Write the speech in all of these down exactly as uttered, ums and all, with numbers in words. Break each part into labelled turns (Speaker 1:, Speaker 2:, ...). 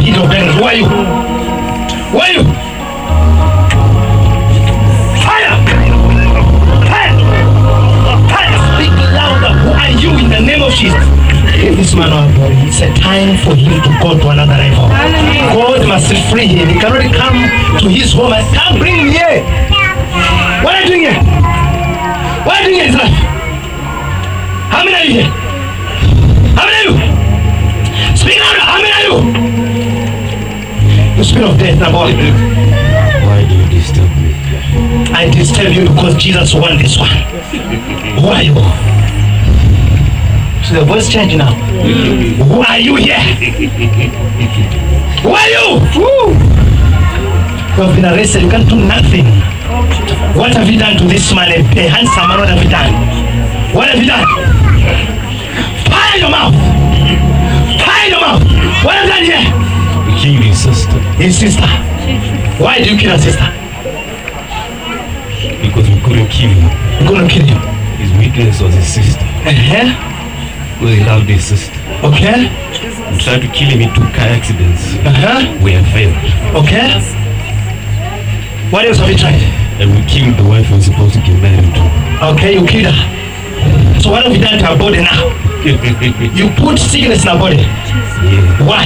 Speaker 1: spirit of darkness, who are you? Who are you? Fire! Fire! Fire! Speak louder. Who are you in the name of Jesus? This man of God, it's a time for him to go to another level. God must free him. He cannot come to his home and come bring him here. What are you doing here? What are you doing here in his life? How many are you here? How many are you? Speak louder. How many are you? The spirit of death, number one.
Speaker 2: Why do you disturb me?
Speaker 1: I disturb you because Jesus won this one. Who are you? So the voice change now. Who are you here? Who are you? Woo. You have been arrested. You can't do nothing. What have you done to this man? A handsome man, what have you done? What have you done? Fire your mouth! Fire your mouth! What have you done here?
Speaker 2: You killed his sister.
Speaker 1: His sister. Why do you kill her sister?
Speaker 2: Because we couldn't kill him.
Speaker 1: We're gonna kill him.
Speaker 2: His weakness was his sister.
Speaker 1: Uh-huh.
Speaker 2: Well, he loved his sister.
Speaker 1: Okay.
Speaker 2: We tried to kill him in two car accidents.
Speaker 1: Uh-huh.
Speaker 2: We have failed.
Speaker 1: Okay. What else have you tried?
Speaker 2: And we killed the wife we were supposed to get married to.
Speaker 1: Okay, you killed her. So what have you done to her body now? You put sickness in her body.
Speaker 2: Yeah.
Speaker 1: Why?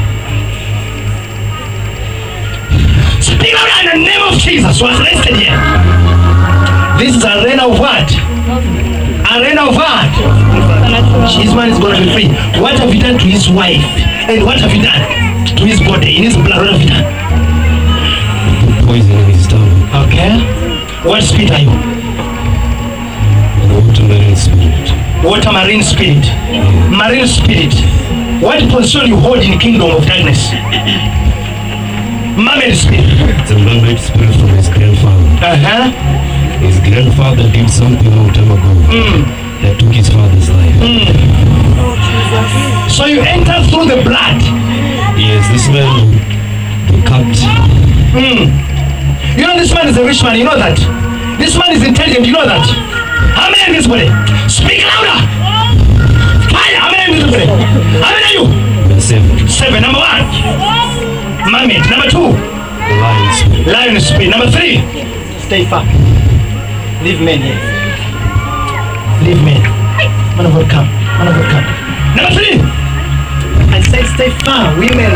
Speaker 1: Speak out in the name of Jesus. What's arrested here? This is a arena of what? Arena of what? His man is going to be free. What have you done to his wife? And what have you done to his body? In his blood, what have you done?
Speaker 2: Poison in his stomach.
Speaker 1: Okay. What spirit are you?
Speaker 2: The water-marine spirit.
Speaker 1: Water marine spirit.
Speaker 2: Yeah.
Speaker 1: Marine spirit. What position you hold in the kingdom of darkness? Mermaid spirit.
Speaker 2: It's a mermaid spirit from his grandfather.
Speaker 1: Uh-huh.
Speaker 2: His grandfather did something long time ago
Speaker 1: Mm.
Speaker 2: that took his father's life.
Speaker 1: Mm. So you enter through the blood.
Speaker 2: Yes, this man, the captain.
Speaker 1: Mm. You know this man is a rich man, you know that? This man is intelligent, you know that? How many in this body? Speak louder! Fire! How many in this body? How many are you?
Speaker 2: The seven.
Speaker 1: Seven. Number one. Mermaid. Number two.
Speaker 2: The lion spirit.
Speaker 1: Lion spirit. Number three. Stay far. Leave men here. Leave men. Man of God, come. Man of God, come. Number three. I said stay far. Women